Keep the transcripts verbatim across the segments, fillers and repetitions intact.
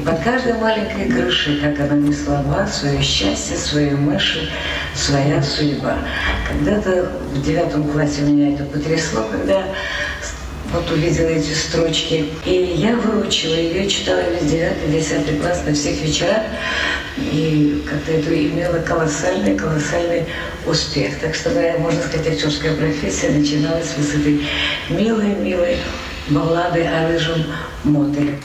Под каждой маленькой крышей, как она ни слаба, свое счастье, свою мышь, своя судьба. Когда-то в девятом классе меня это потрясло, когда вот увидела эти строчки. И я выучила ее, читала весь девятый, десятый класс на всех вечерах. И как-то это имело колоссальный, колоссальный успех. Так что, моя, можно сказать, актерская профессия начиналась с этой милой-милой баллады о рыжем мотыле.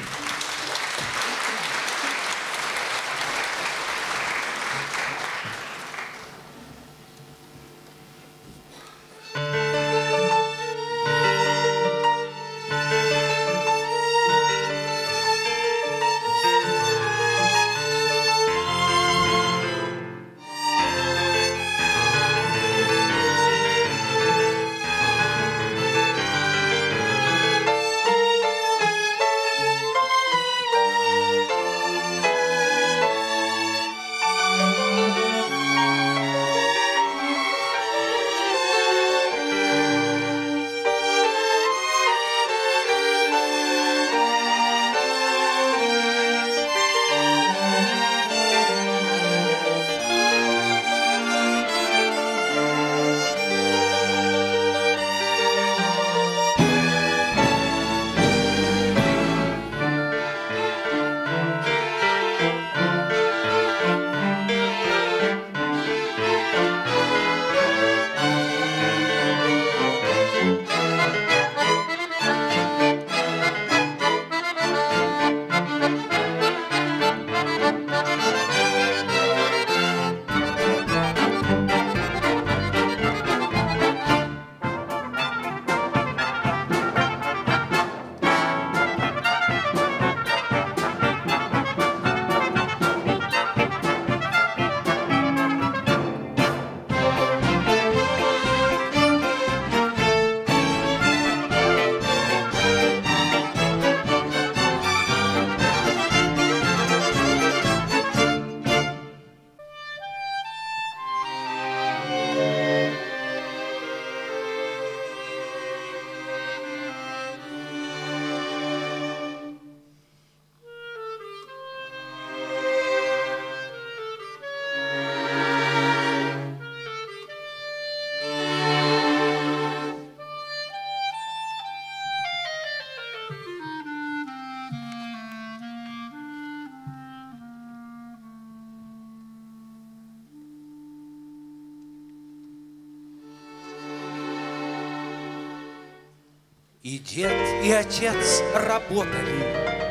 И дед, и отец работали,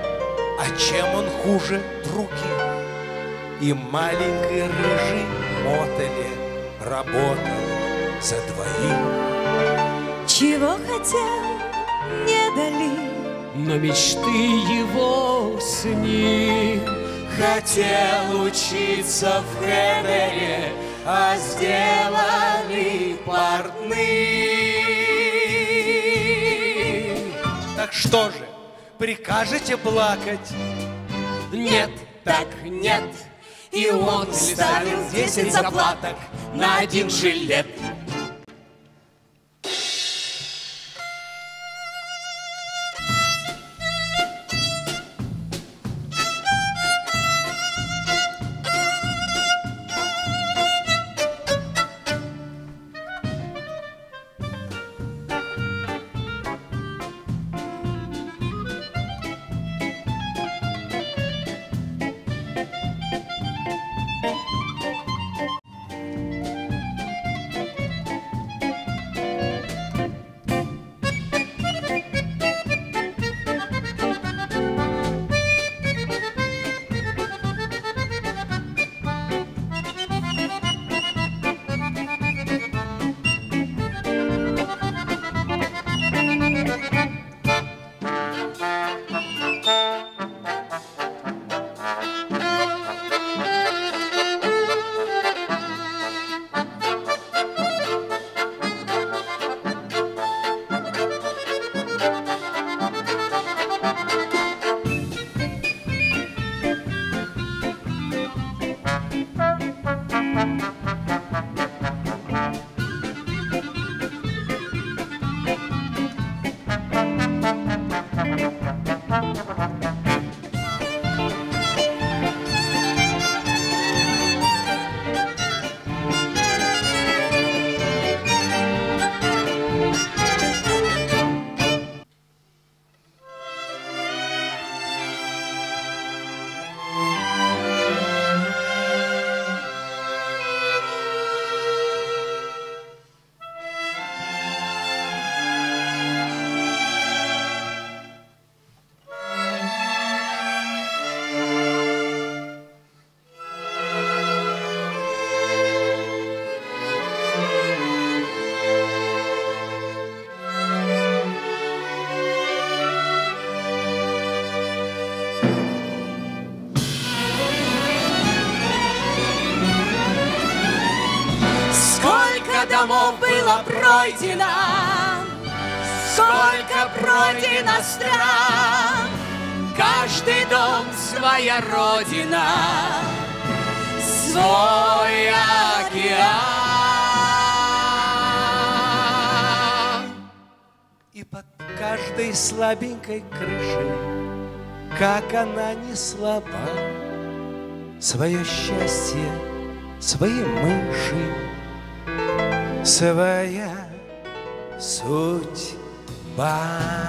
а чем он хуже других? И маленький рыжий мотыле работал за двоих. Чего хотел, не дали, но мечты его с ним. Хотел учиться в Хедере, а сделали портных. Так что же, прикажете плакать? Нет, так нет. И он ставил десять заплаток на один жилет. домов было пройдено, сколько пройдено стран. Каждый дом своя родина, свой океан. И под каждой слабенькой крышей, как она не слаба, свое счастье, свои мыши, своя судьба.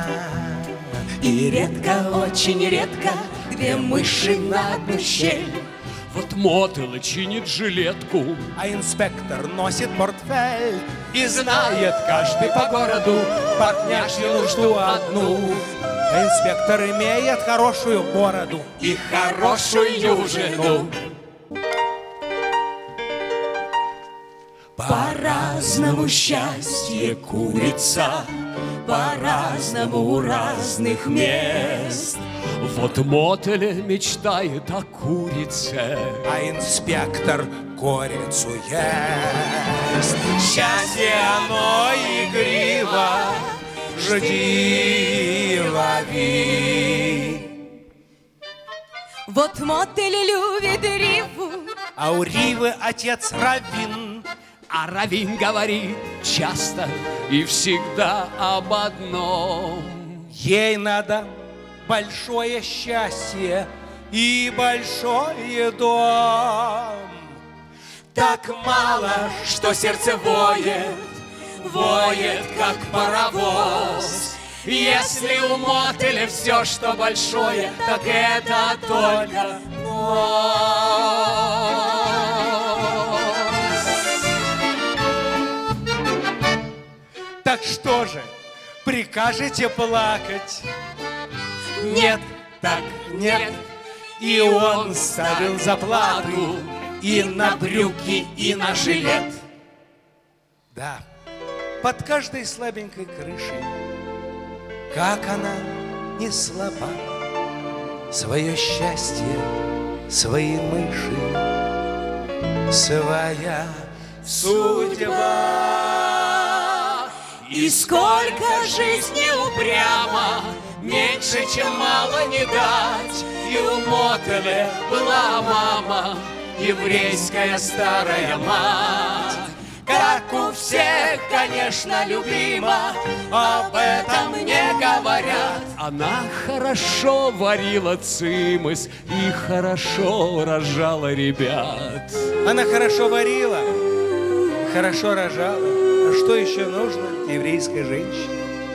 И редко, очень редко, две мыши на одну щель. Вот мотыль чинит жилетку, А инспектор носит портфель и знает каждый по городу партняшью нужду одну. А инспектор имеет хорошую бороду И хорошую жену. По-разному счастье курица, по-разному у разных мест. Вот мотыль мечтает о курице, А инспектор курицу ест. счастье оно игриво, Жди, лови. Вот мотыль любит риву, А у Ривы отец Равин. а Равин говорит часто и всегда об одном. Ей надо большое счастье и большой дом. Так мало, что сердце воет, воет, как паровоз. Если у мотыля все, что большое, так это только нос. Так что же, прикажете плакать? Нет, так нет. И он ставил заплату и на брюки, и на жилет. Да, под каждой слабенькой крышей, как она не слаба, свое счастье, свои мыши, своя судьба. И сколько жизни упрямо, меньше, чем мало не дать. И у мотыля была мама, еврейская старая мать. Как у всех, конечно, любима, об этом не говорят. Она хорошо варила цимыс и хорошо рожала ребят. Она хорошо варила, хорошо рожала. А что еще нужно еврейской женщине?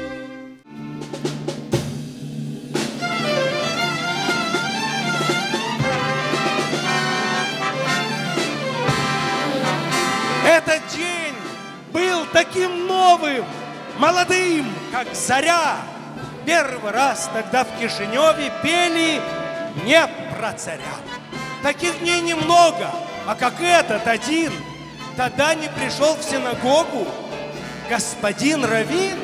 Этот день был таким новым, молодым, как заря. Первый раз тогда в Кишиневе пели не про царя. Таких дней немного, а как этот один, тогда не пришел в синагогу господин Равин.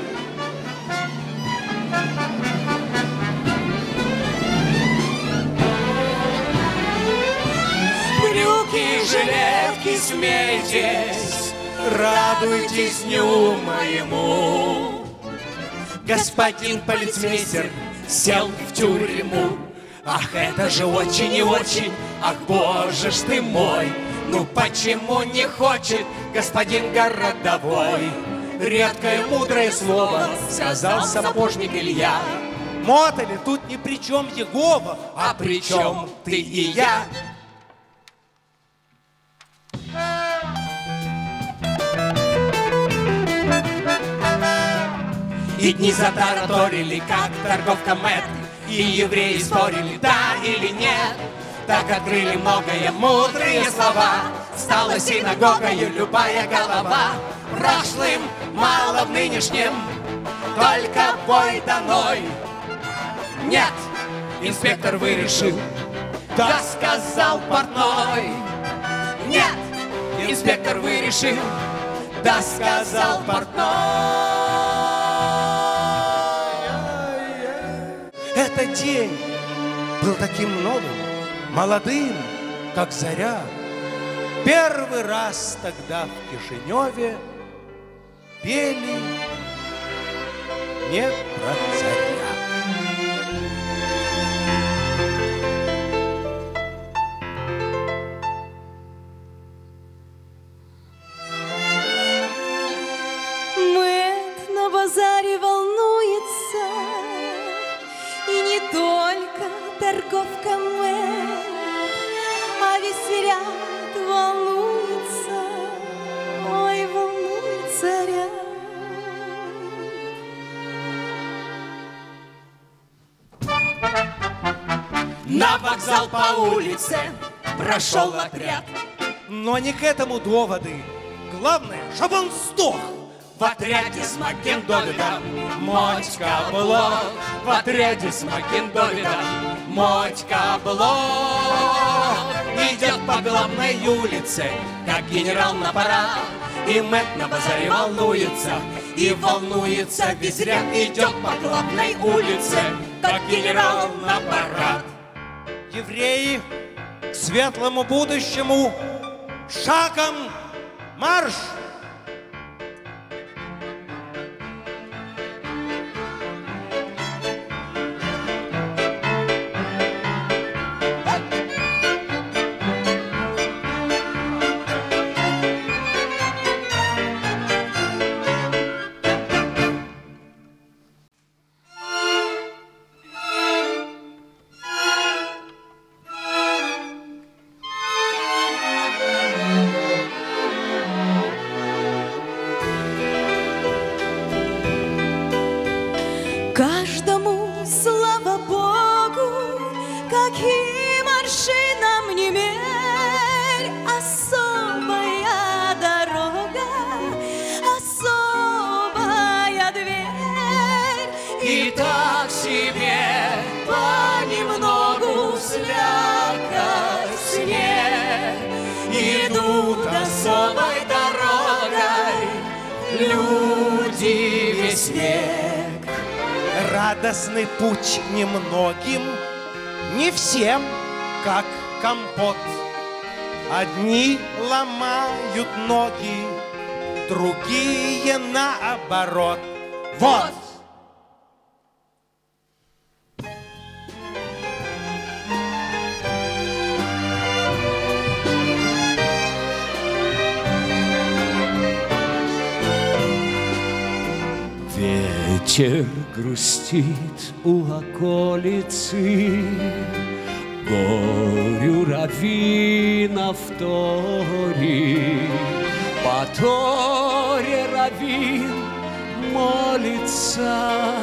Брюки, жилетки, смейтесь, радуйтесь дню моему. Господин полицмейстер сел в тюрьму. Ах, это же очень и очень, ах, боже ж ты мой. Ну почему не хочет господин городовой? Редкое мудрое слово сказал сапожник Илья. Мотыли, тут ни при чем Егова, А при чем ты и я? И дни затараторили, как торговка Мэт, и евреи спорили, да или нет. Так открыли многое мудрые слова, стала синагогою любая голова. Прошлым мало в нынешнем, только бой домой. Нет, инспектор вырешил, да сказал портной. Нет, инспектор вырешил, да сказал портной. Этот день был таким новым, молодым, как заря. Первый раз тогда в Кишиневе пели не про царя. Мэт на базаре волнуется, и не только торговка Мэт, а весь ряд волнуется, ой, волнуется ряд. На вокзал по улице прошел отряд. Но не к этому доводы. Главное, чтобы он сдох. В отряде с Макиндовидом Мотька Блок. В отряде с Макиндовидом Мотька Блок. Идет по главной улице, как генерал на парад. И Мэт на базаре волнуется, и волнуется весь ряд. Идет по главной улице, как генерал на парад. Евреи к светлому будущему шагом марш! Каждому, слава Богу, каким аршином не мерь, особая дорога, особая дверь. И так себе понемногу слякоть снег. Идут особой дорогой люди весь век. Радостный путь немногим, не всем, как компот. Одни ломают ноги, другие наоборот. Вот! Ветер грустит у околицы, горю раввина вторит. По Торе раввин молится,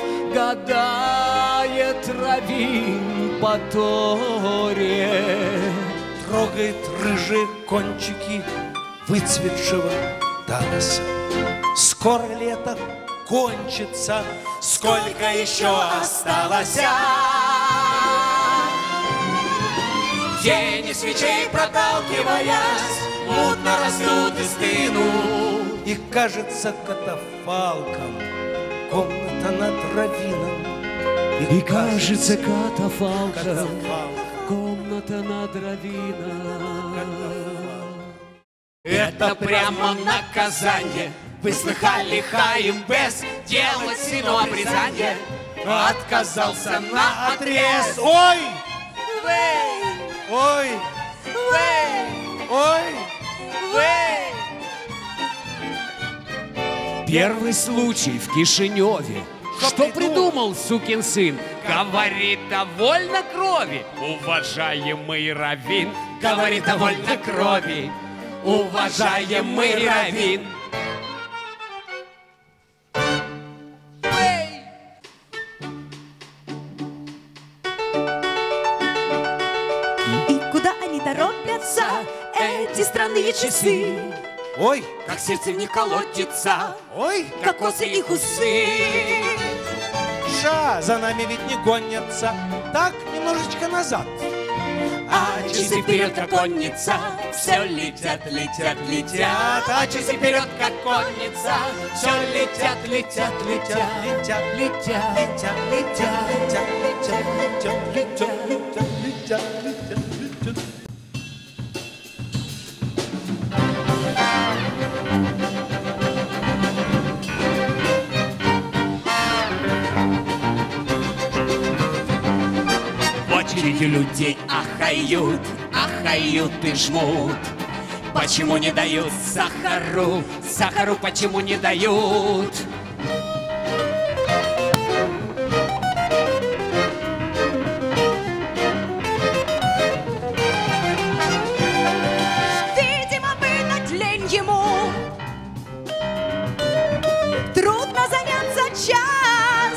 гадает раввин по Торе. Трогает рыжие кончики выцветшего талоса. Скоро лето кончится, Сколько еще осталось? Тени свечей проталкиваясь, мутно растут и стынут. и кажется катафалком комната над равином. И кажется катафалком комната над равином. Это прямо наказание. Вы слыхали, Хаим Бес делать сыну обрезание отказался на отрез. Ой! Вэй! Ой! Вэй! Ой! Вэй! Первый случай в Кишиневе. Что Что придумал? придумал сукин сын? Говорит, довольно крови, уважаемый раввин. Говорит, довольно крови, уважаемый раввин. И куда они торопятся, эти странные часы? Ой! Как сердце в них колотится, Ой! кокосы их усы. Ша, за нами ведь не гонятся. Так, немножечко назад. А часы вперед, как конница, все летят, летят, летят. А часы вперед, как конница, все летят, летят, летят, летят, летят, летят, летят, летят, летят, летят, летят, летят, летят, летят, летят. Руки людей ахают, ахают и жмут. Почему не дают сахару, сахару почему не дают? Видимо, выдать лень ему. Трудно заняться час.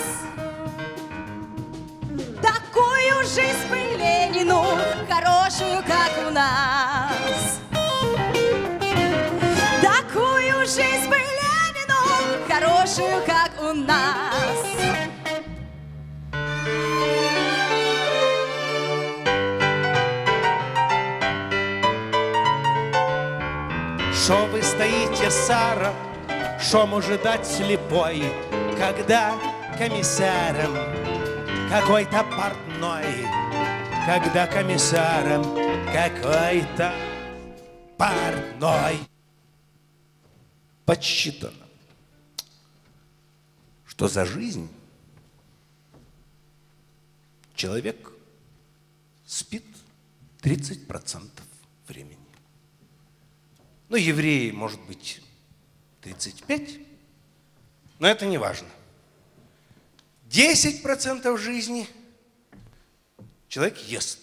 Такую жизнь бы Ленину, хорошую, как у нас. Такую жизнь бы Ленину, хорошую, как у нас. Шо вы стоите, Сара, шо может дать слепой, когда комиссаром какой-то портной, когда комиссаром какой-то портной. Подсчитано, что за жизнь человек спит тридцать процентов времени. Ну, евреи, может быть, тридцать пять процентов, но это не важно. десять процентов жизни человек ест.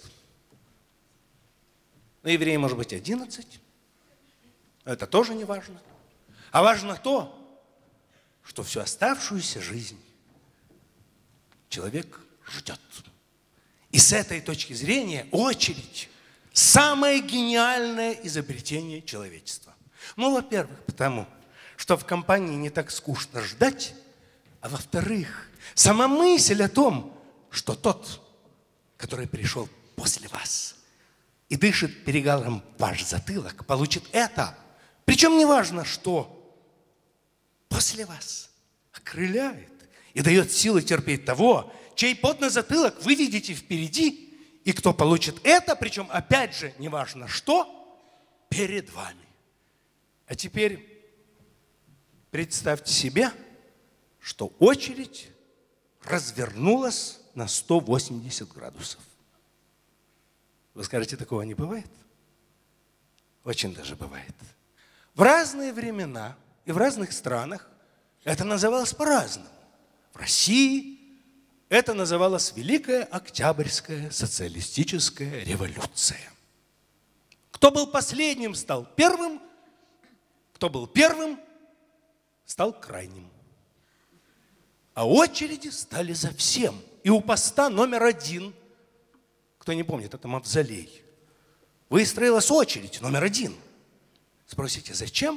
Ну, евреи, может быть, одиннадцать процентов, но это тоже не важно. А важно то, что всю оставшуюся жизнь человек ждет. И с этой точки зрения очередь – самое гениальное изобретение человечества. Ну, во-первых, потому что в компании не так скучно ждать, а во-вторых, сама мысль о том, что тот, который пришел после вас и дышит перегаром ваш затылок, получит это. Причем не важно, что после вас окрыляет и дает силы терпеть того, чей пот на затылок вы видите впереди, и кто получит это, причем опять же не важно что, перед вами. А теперь представьте себе, что очередь развернулась на сто восемьдесят градусов. Вы скажете, такого не бывает? Очень даже бывает. В разные времена и в разных странах это называлось по-разному. В России это называлось Великая Октябрьская социалистическая революция. Кто был последним, стал первым. Кто был первым, стал крайним. А очереди стали за всем. И у поста номер один, кто не помнит, это Мавзолей, выстроилась очередь номер один. Спросите, зачем?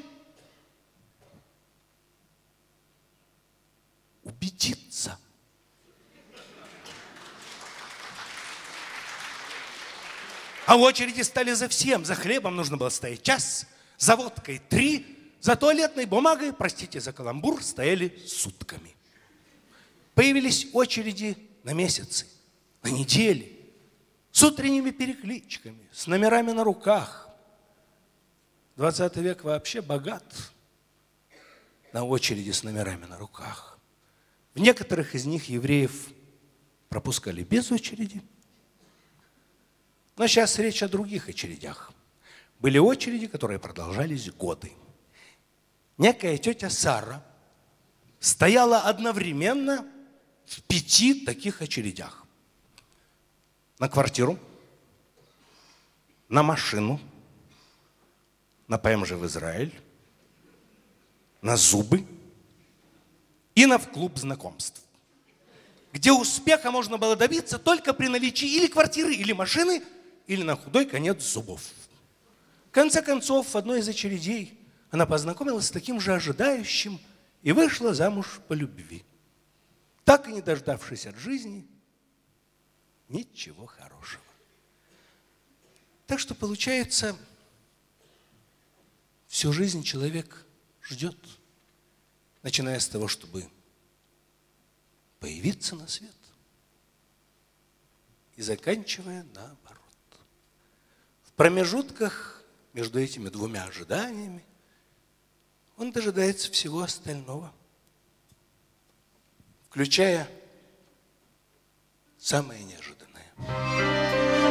Убедиться. А в очереди стали за всем. За хлебом нужно было стоять час, за водкой три, за туалетной бумагой, простите за каламбур, стояли сутками. Появились очереди на месяцы, на недели, с утренними перекличками, с номерами на руках. двадцатый век вообще богат на очереди с номерами на руках. В некоторых из них евреев пропускали без очереди. Но сейчас речь о других очередях. Были очереди, которые продолжались годы. Некая тетя Сара стояла одновременно в пяти таких очередях. На квартиру, на машину, на ПМЖ в Израиль, на зубы и на в клуб знакомств, где успеха можно было добиться только при наличии или квартиры, или машины, или на худой конец зубов. В конце концов, в одной из очередей она познакомилась с таким же ожидающим и вышла замуж по любви. Так и не дождавшись от жизни ничего хорошего. Так что получается, всю жизнь человек ждет, начиная с того, чтобы появиться на свет, и заканчивая наоборот. В промежутках между этими двумя ожиданиями он дожидается всего остального, включая самое неожиданное.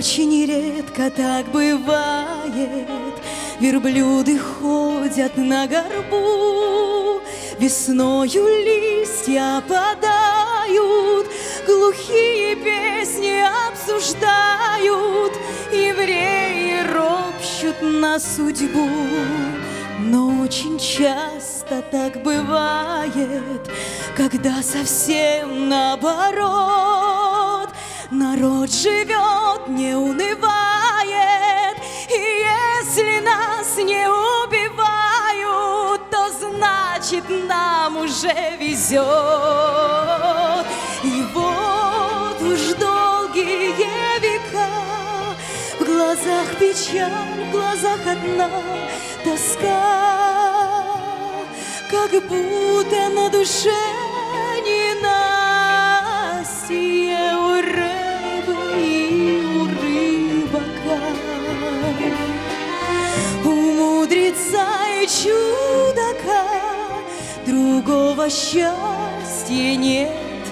очень редко так бывает. Верблюды ходят на горбу, весною листья опадают, глухие песни обсуждают, евреи ропщут на судьбу. Но очень часто так бывает, когда совсем наоборот. Народ живет, не унывает, и если нас не убивают, то значит нам уже везет. И вот уж долгие века в глазах печаль, в глазах одна тоска, как будто на душе ненастье у рыбы и у рыбака. У мудреца и чудака другого счастья нет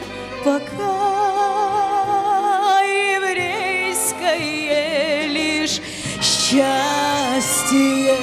пока. Еврейское лишь счастье.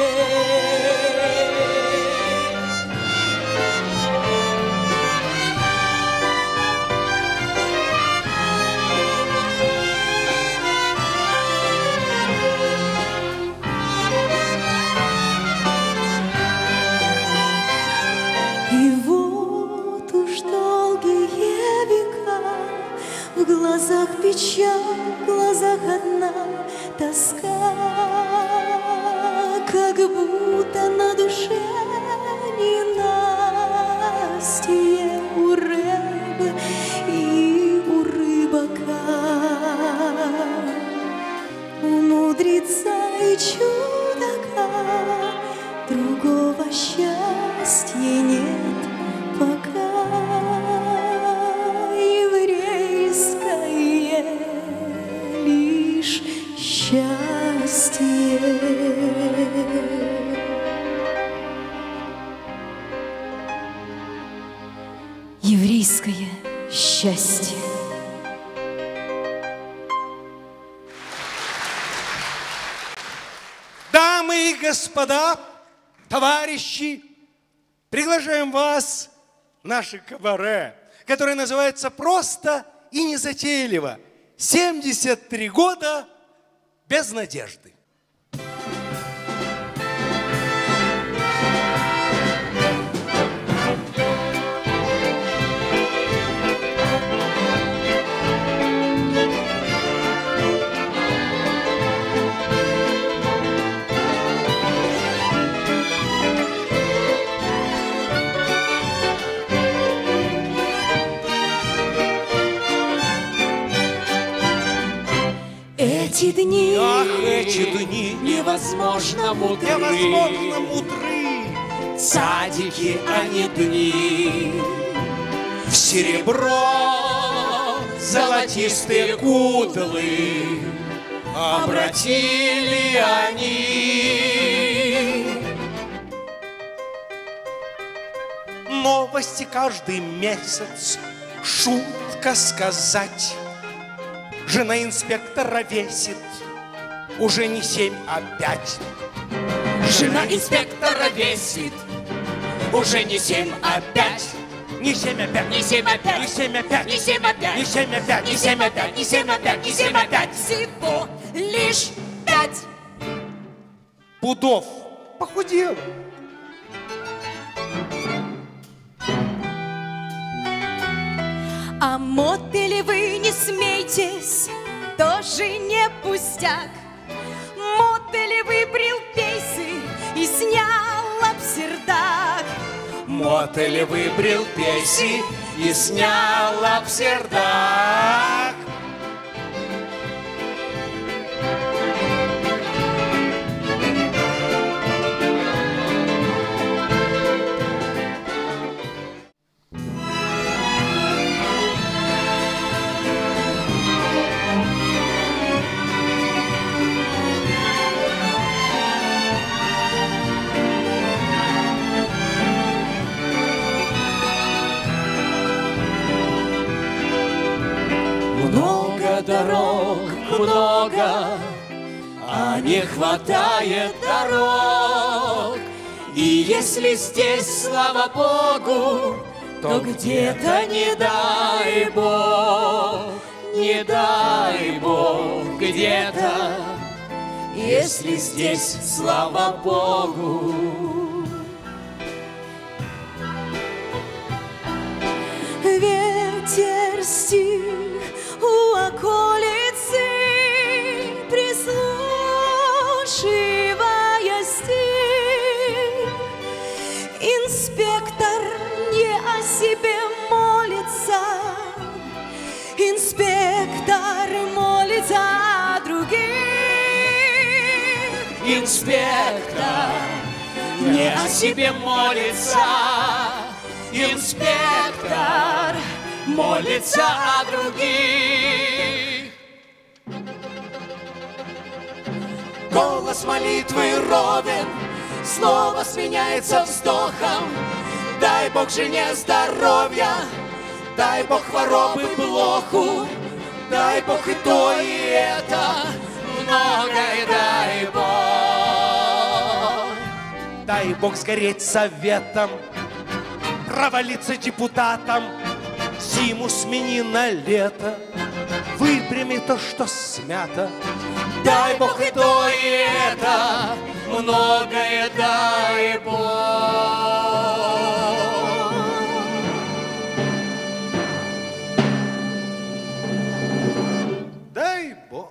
В глазах печаль, в глазах одна тоска, как будто на душе ненастье у рыбы и у рыбака. У мудреца и чудака другого счастья нет пока. Лишь счастье. Еврейское счастье. Дамы и господа, товарищи, приглашаем вас в наше кабаре, которое называется просто и незатейливо «семьдесят три года без надежды». Эти дни, ах, эти дни невозможно мудры, невозможно мудры. Садики, а не дни. В серебро золотистые кудлы обратили они. Новости каждый месяц, шутка сказать. Жена инспектора весит уже не семь, а пять. Жена инспектора весит уже не семь, а пять. Не семь, а пять. Не семь, а пять. Не семь, а пять. Не семь, а пять. Не семь, а пять. Не семь, а пять. Не семь, а пять. Не семь, а пять. Всего лишь пять пудов похудел. а мотели вы не смейтесь, тоже не пустяк. Мотели выбрил пейсы и снял обсердак. Мотель выбрил пейси и снял обсердак. Много дорог много, а не хватает дорог. И если здесь, слава Богу, то где-то не дай Бог, не дай Бог где-то. Если здесь, слава Богу. Ветер стих у околицы, прислушивая стих. Инспектор не о себе молится, инспектор молится о других. Инспектор не о себе молится, инспектор молится о других. Голос молитвы ровен, слово сменяется вздохом. Дай Бог жене здоровья, дай Бог хворобы блоху, дай Бог и то, и это, многое дай Бог. Дай Бог сгореть советом, провалиться депутатом, зиму смени на лето, выпрями то, что смято. Дай Бог и то, и это, многое дай Бог. Дай Бог.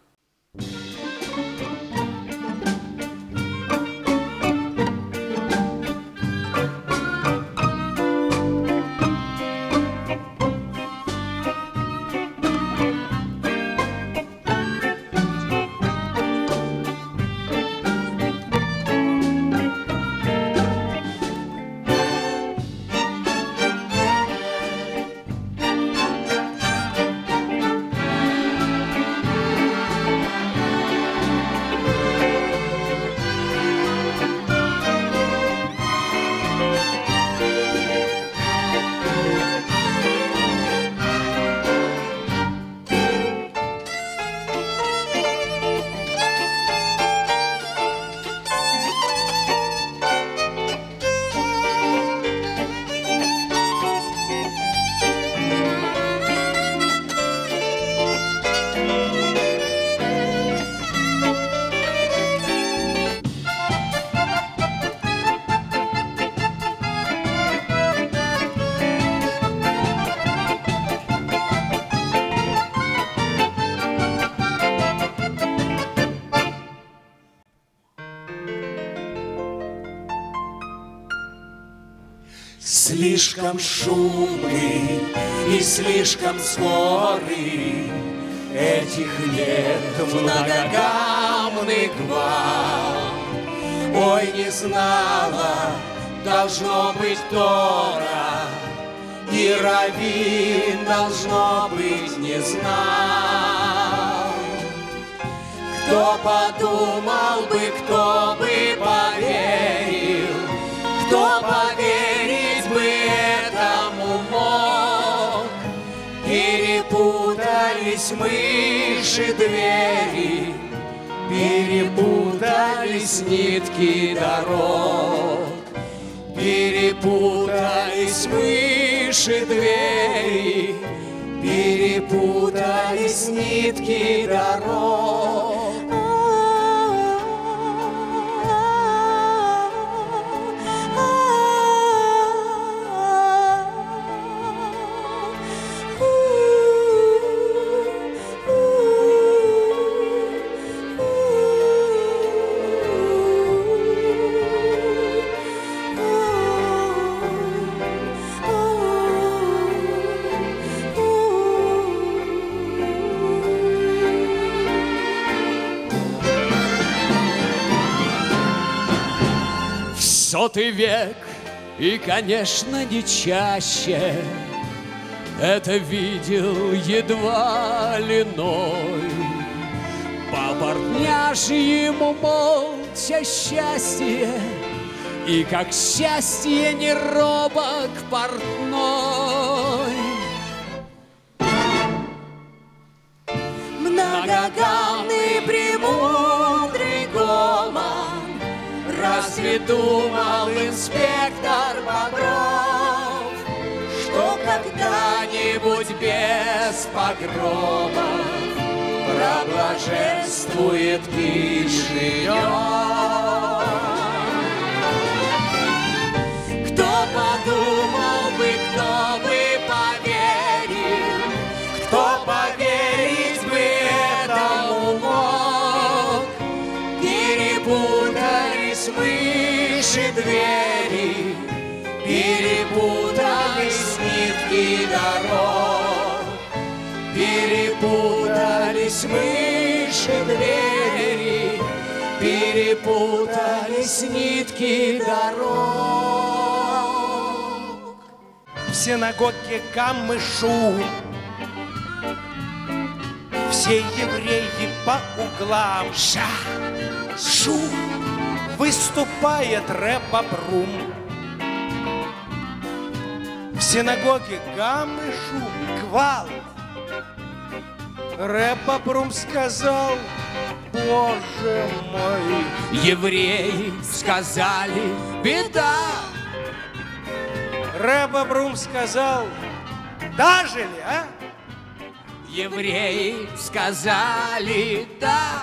Слишком шумный и слишком скорый этих лет многогамный гвалт. Ой, не знала, должно быть Тора, и раввин, должно быть, не знал. Кто подумал бы, кто бы поверил, кто поверить бы этому мог? Перепутались мыши двери, перепутались нитки дорог. Перепутались мыши двери, перепутались нитки дорог. Сотый век, и, конечно, не чаще это видел едва ли ной. По портняжьему молча счастье, и как счастье не робок портной. Многогранный премудрый гомон. Разве думал инспектор Бобров, что когда-нибудь без погромов проблаженствует Кишинев? Кто подумал бы, кто бы поверил, кто поверить бы этому мог? Перепутались мыши двери, перепутались нитки дорог, перепутались мыши двери, перепутались нитки дорог. В синагоге Гаммы-Шу все евреи по углам. Ша-шу выступает рэб Бобрум. В синагоге Гаммы-Шу гвалт. Рэб Бобрум сказал: Боже мой. Евреи сказали: беда. Рэб Бобрум сказал: дожили, а? Евреи сказали: да.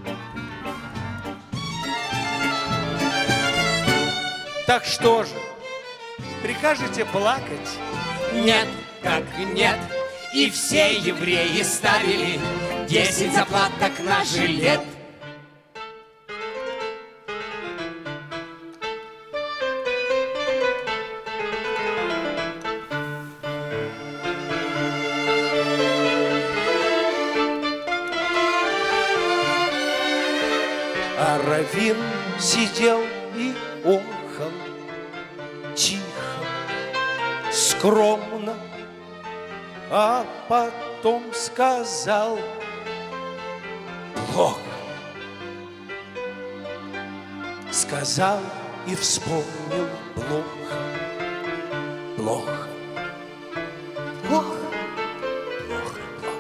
Так что же, прикажете плакать? Нет, так нет. И все евреи ставили десять заплаток на жилет. А раввин сидел и охал, тихо, скромно, а потом сказал: плохо. Сказал и вспомнил: плохо, плохо, плохо, плохо, плохо.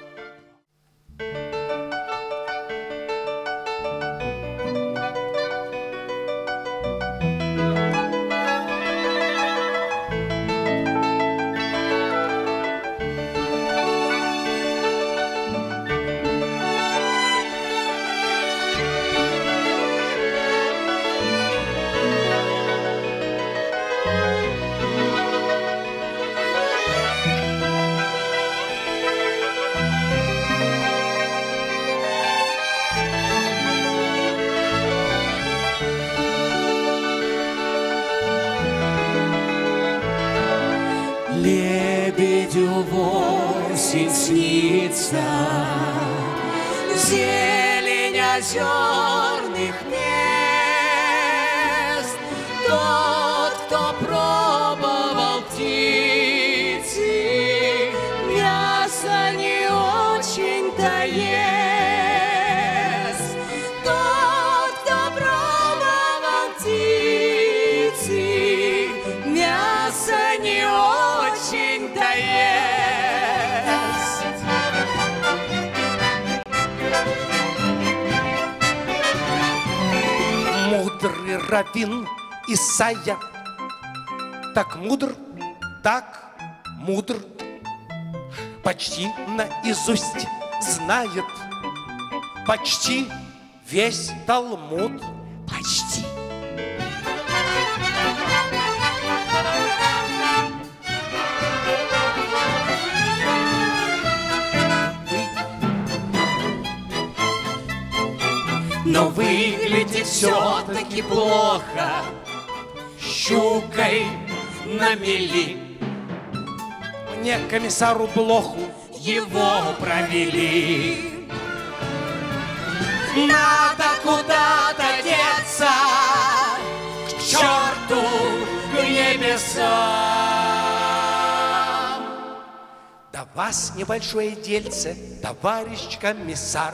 Лебедю осень снится, зелень озерных мест. Тот, кто пробовал птицы, мясо не очень-то ест. Тот, кто пробовал птицы, мясо не очень-то ест. Мудрый раввин Исайя, так мудр, так мудр, почти наизусть знает почти весь Талмуд. Почти. Но выглядит все-таки плохо. Щукой на мели Мне, комиссару Блоху, его провели. Надо куда-то деться, к черту, к небесам. до вас небольшое дельце, товарищ комиссар.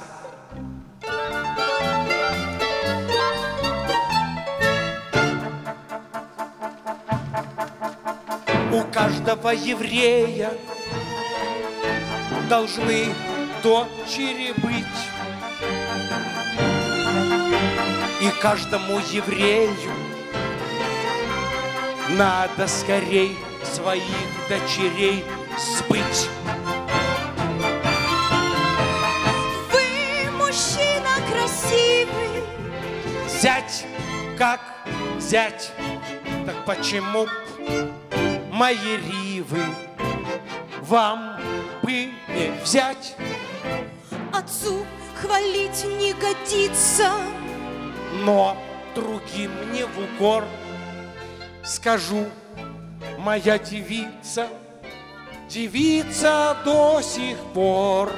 У каждого еврея должны дочери быть. И каждому еврею надо скорей своих дочерей сбыть. Вы мужчина красивый, Зять как зять, так почему б мои ривы вам бы не взять? отцу хвалить не годится, Но другим не в укор скажу, моя девица, девица до сих пор.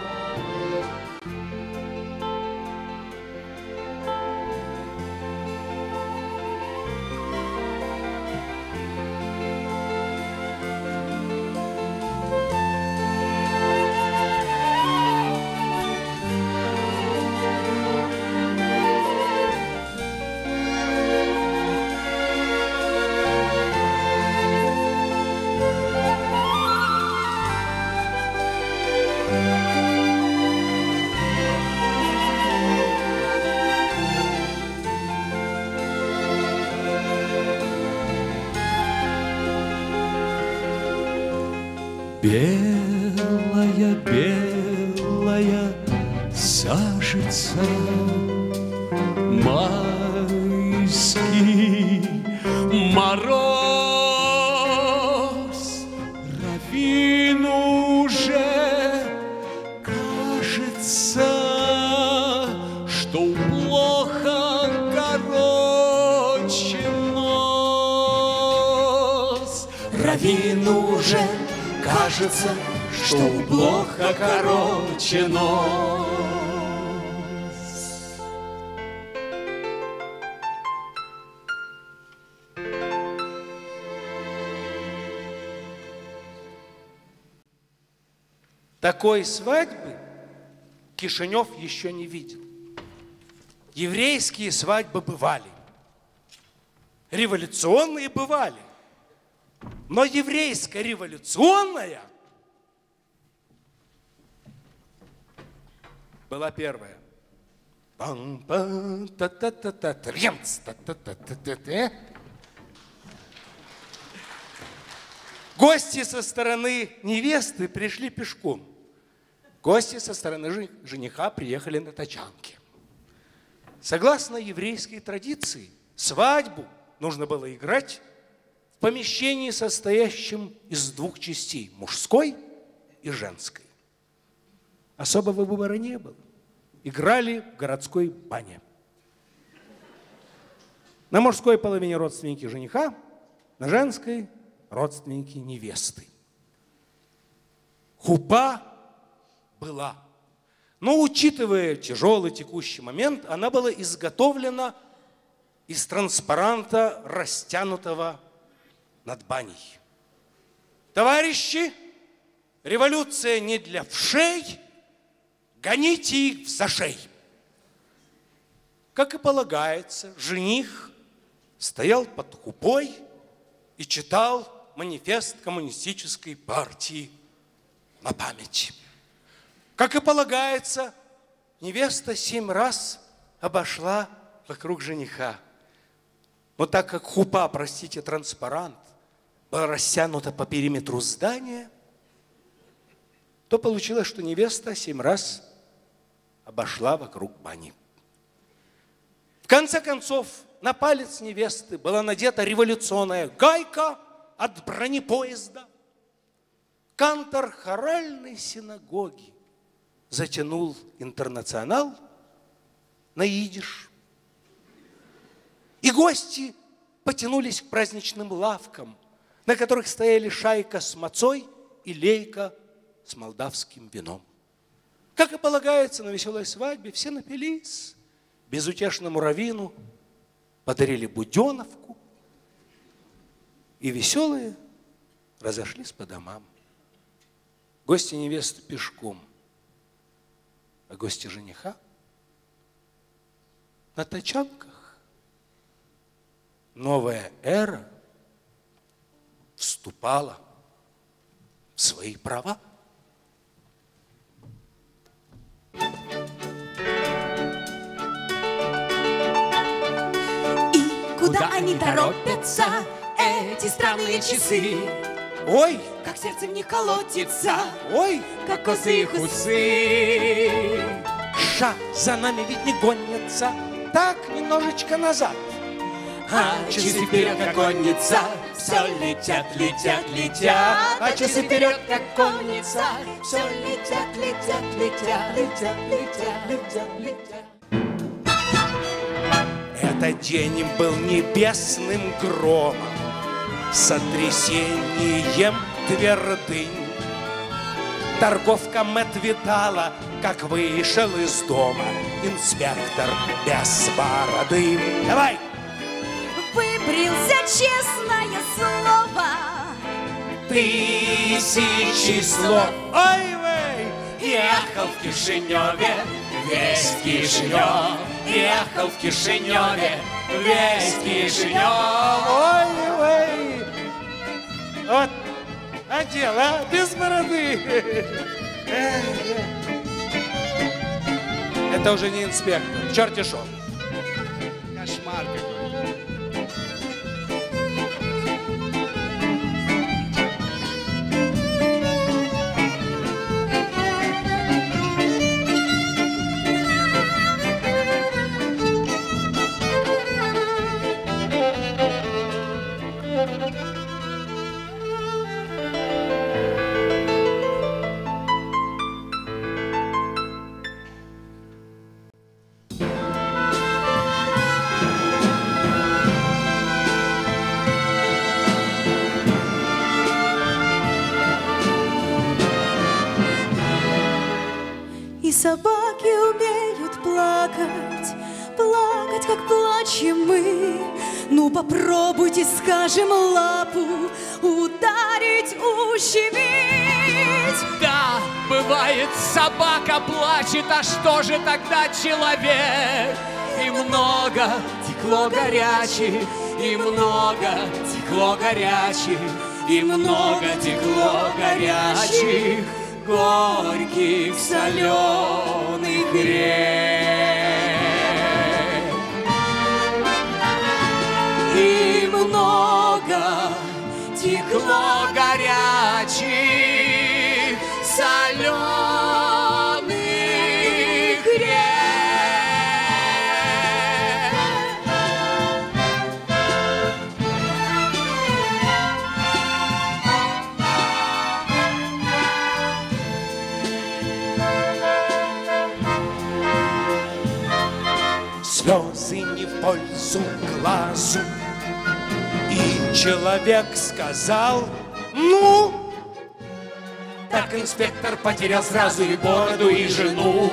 Белая, белая сажица, майский мороз, раввину уже кажется, что плохо короче нос. Раввину уже кажется, что плохо короче нос. Такой свадьбы Кишинев еще не видел. Еврейские свадьбы бывали, революционные бывали, но еврейская революционная была первая. Гости со стороны невесты пришли пешком. Гости со стороны жениха приехали на тачанке. Согласно еврейской традиции, свадьбу нужно было играть в помещении, состоящем из двух частей – мужской и женской. Особого выбора не было. Играли в городской бане. На мужской половине родственники жениха, на женской – родственники невесты. Хупа была. Но, учитывая тяжелый текущий момент, она была изготовлена из транспаранта, растянутого над баней. Товарищи, революция не для вшей, гоните их в зашей. Как и полагается, жених стоял под хупой и читал манифест коммунистической партии на память. Как и полагается, невеста семь раз обошла вокруг жениха. Но так как хупа, простите, транспарант, была растянута по периметру здания, то получилось, что невеста семь раз обошла вокруг бани. В конце концов, на палец невесты была надета революционная гайка от бронепоезда. Кантор хоральной синагоги затянул интернационал на идиш. И гости потянулись к праздничным лавкам, на которых стояли шайка с мацой и лейка с молдавским вином. Как и полагается на веселой свадьбе, все напились, безутешному раввину подарили буденовку, и веселые разошлись по домам. Гости невесты пешком, а гости жениха на тачанках. Новая эра вступала в свои права. куда они торопятся, эти странные часы? Ой, Как сердце в них колотится, ой, как косы их усы. Усы. ша, за нами ведь не гонятся. Так, немножечко назад. А часы вперед, как конница, все летят, летят, летят. А часы вперед, как конница, все летят, летят, летят, летят, летят, летят, летят. Этот день был небесным громом, сотрясением твердынь. Торговка Мэт видала, как вышел из дома инспектор без бороды. Давай! Выбрился, честное слово. Тысячи слов. Ой-вей! Ехал в Кишиневе, весь Кишинев. Ехал в Кишиневе, весь Кишинев. Ой-вей! Вот, а дело, без бороды. Это уже не инспектор, черти шо. Кошмар какой. И собаки умеют плакать, плакать, как плачем мы. Ну попробуйте, скажем, лапу ударить, ущемить. Да, бывает, собака плачет, а что же тогда человек? И много текло горячих, и много текло горячих, и много текло горячих, горьких соленых рек. И много текло горячих соленых рек. Слезы не в пользу глазу. И человек сказал: ну, Так инспектор потерял сразу и бороду, и жену.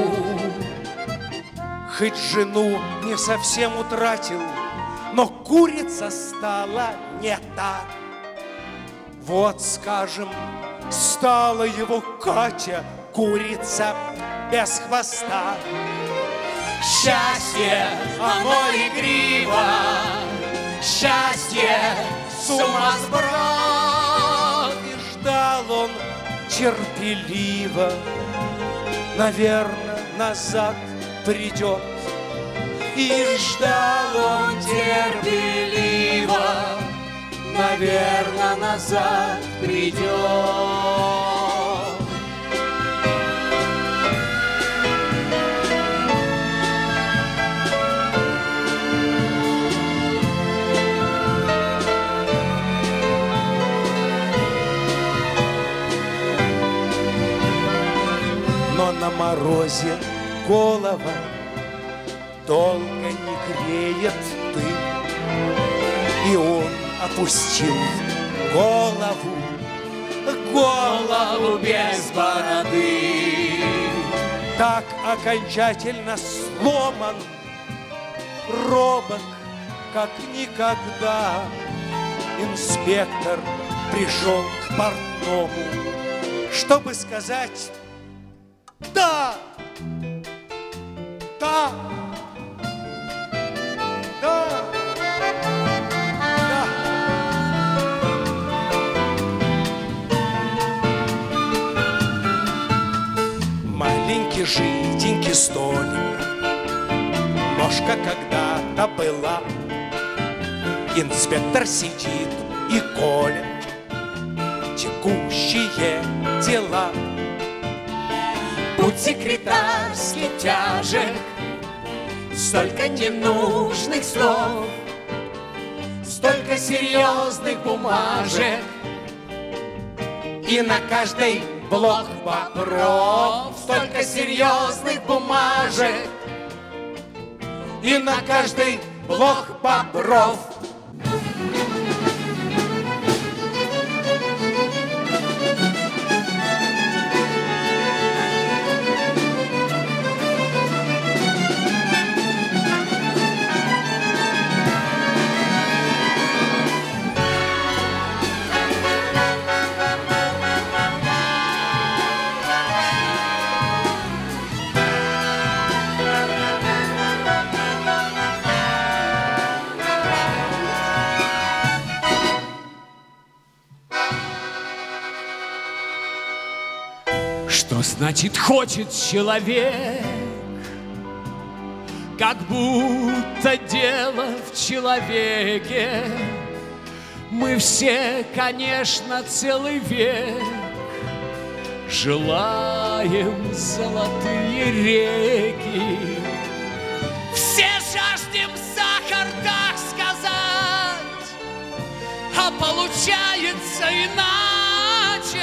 хоть жену не совсем утратил, но курица стала не та. Вот, скажем, стала его Катя, курица без хвоста. Счастье, оно игриво, счастье, сумасброд. И ждал он терпеливо, наверное, назад придет. И ждал он терпеливо, наверное, назад придет. Но на морозе голова долго не греет дым, и он опустил голову, Голову без бороды. так окончательно сломан, робок, как никогда. Инспектор пришел к портному, чтобы сказать: да, да, да, да. Маленький жиденький столик, ножка когда-то была, инспектор сидит и колет текущие дела. Путь секретарский тяжек, столько ненужных слов, столько серьезных бумажек, и на каждый блок бобров. Столько серьезных бумажек, и на каждый блок бобров. Что значит хочет человек? Как будто дело в человеке. Мы все, конечно, целый век желаем золотые реки. Все жаждем сахар, так сказать, а получается иначе.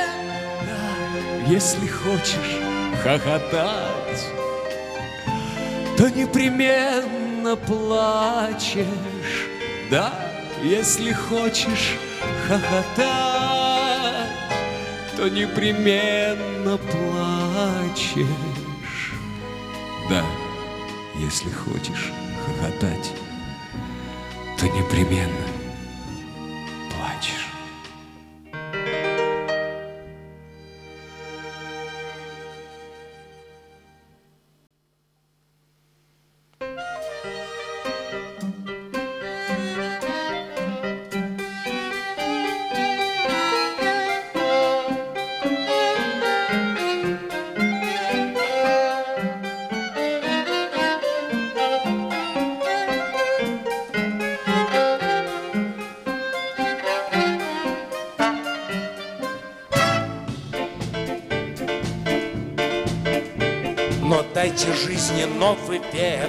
Если хочешь хохотать, то непременно плачешь. Да, если хочешь хохотать, то непременно плачешь. Да, если хочешь хохотать, то непременно плачешь. Но дайте жизни новый век,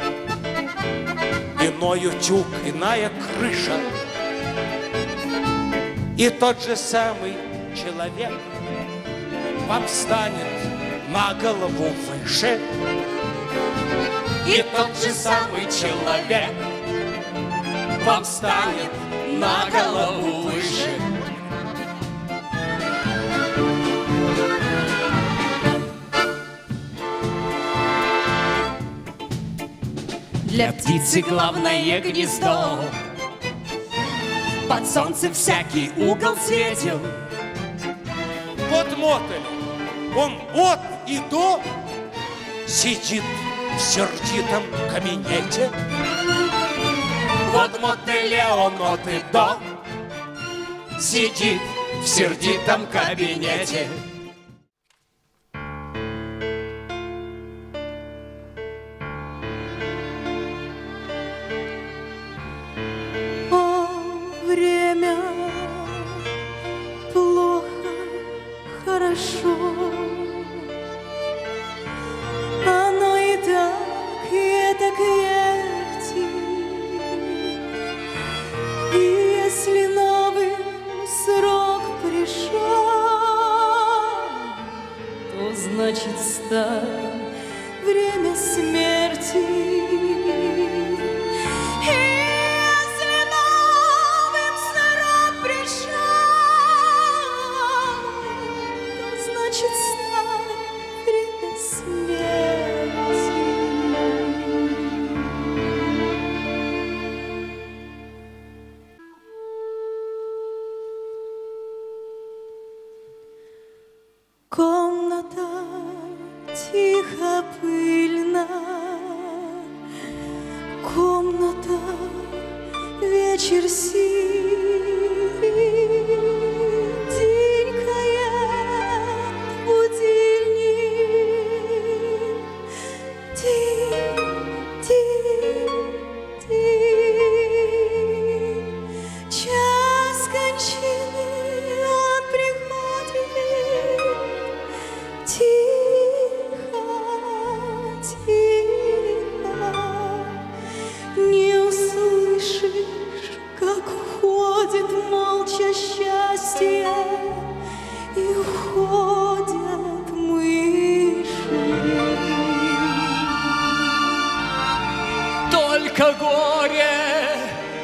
иной утюг, иная крыша, и тот же самый человек вам станет на голову выше. И тот же самый человек вам станет на голову выше. Для птицы главное гнездо, под солнцем всякий угол светил. Вот мотель, он от и до сидит в сердитом кабинете. Вот мотеле он от и до сидит в сердитом кабинете. Время плохо, хорошо, оно и так, и так вертит. И если новый срок пришел, то значит стань время смерти. Комната тихо пыльна, комната вечер сирит, тикает будильник, тик, тик, тик. молча счастье, и уходят мыши. Только горе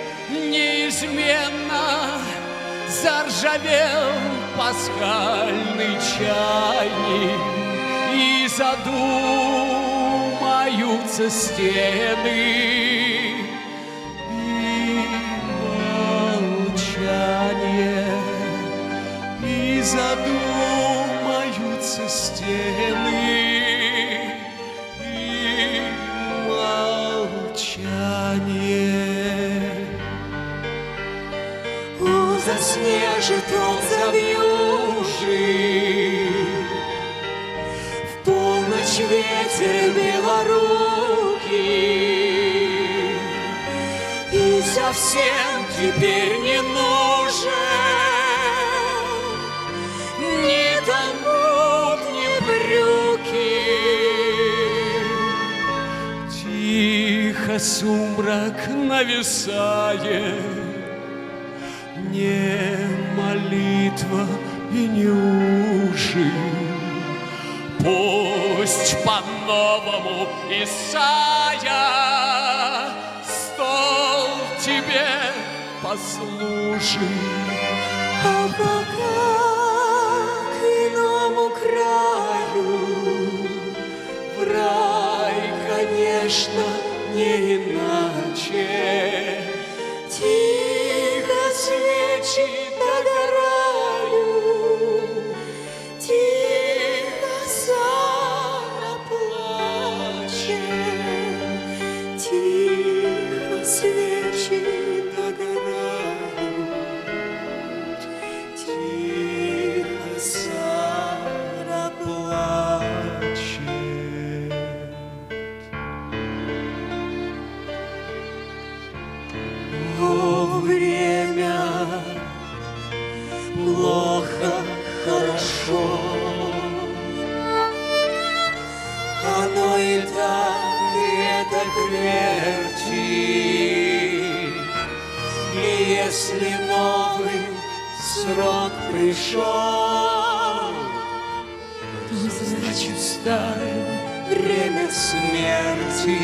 неизменно заржавел пасхальный чайник, и задумаются стены, и молчание, и задумаются стены, и молчание. О, заснежит он завьюжит, в полночь ветер белорукий, и совсем теперь не нужен ни талмуд, ни брюки. Тихо сумрак нависает, не молитва и не уши. Пусть по-новому, Исайя, стол тебе послужит. А пока к иному краю, в рай, конечно, не иначе, тихо свечи догорают, тихо Сара плачет, тихо свечи догорают, тихо Сара плачет. О, время, плохо, хорошо, оно и так, и это вертит. И если новый срок пришел, то значит старое время смерти.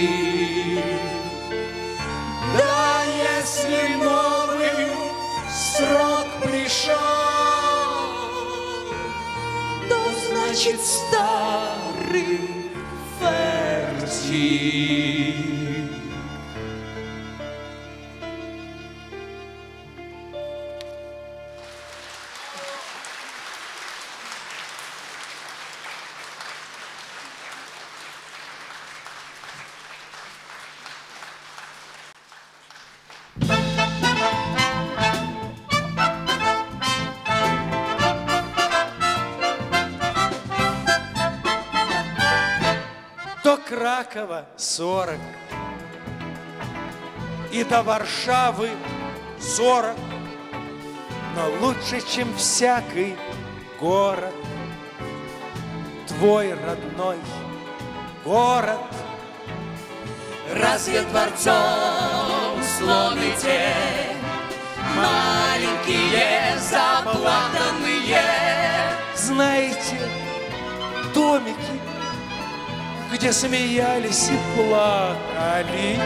Да, если новый срок пришел, то значит старый фертиль. До Кракова сорок и до Варшавы сорок, но лучше, чем всякий город, твой родной город. Разве дворцом сломите маленькие заплаканные? Знаете, домики, где смеялись и плакали.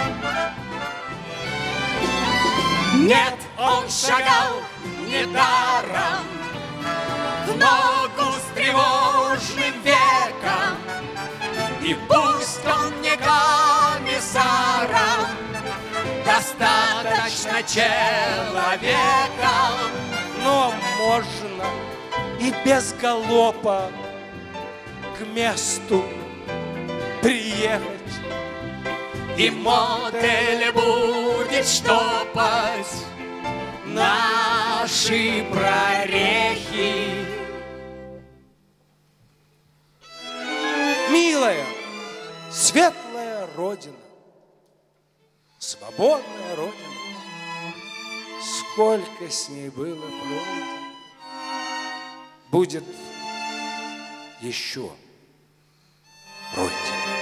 Нет, он шагал недаром в ногу с тревожным веком, и пусть он не комиссаром, достаточно человеком. Но можно и без галопа к месту приехать. И модель будет штопать наши прорехи. Милая, светлая Родина, свободная Родина, сколько с ней было пройдено, будет еще пройдено.